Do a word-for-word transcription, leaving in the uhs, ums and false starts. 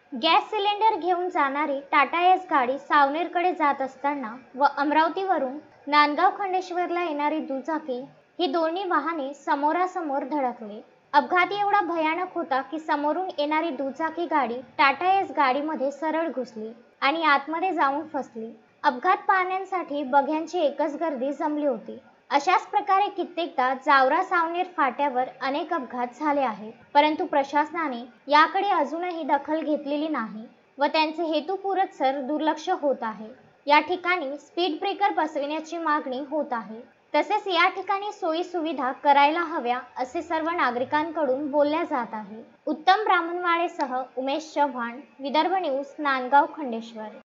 Gas cylinder घेऊन जाणारी Tata S गाडी सावनेरकडे जात असताना व अमरावतीवरून नांदगाव खंडेश्वरला येणारी दुचाकी ही दोन्ही वाहने समोरासमोर धडकली। अपघात एवढा भयानक होता की समोरून येणारी दुचाकी गाडी टाटा एस गाडीमध्ये सरळ घुसली आणि आतमध्ये जाऊन फसली। अपघात पाहण्यासाठी बघ्यांची एकच गर्दी जमली होती। अशाच प्रकारे कित्येकदा जावरा सावनेर फाट्यावर अनेक अपघात झाले आहेत, परंतु प्रशासनाने याकडे अजूनही दखल घेतलेली नाही व त्यांचे हेतुपुरस्सर दुर्लक्ष होत आहे। या ठिकाणी स्पीड ब्रेकर बसविण्याची मागणी होत आहे। तसेच या ठिकाणी सोयी सुविधा करायला हव्या असे सर्व नागरिकांकडून बोलल्या जात आहे। उत्तम ब्राह्मणवाडेसह उमेश चव्हाण, विदर्भ न्यूज, नांदगाव खंडेश्वर।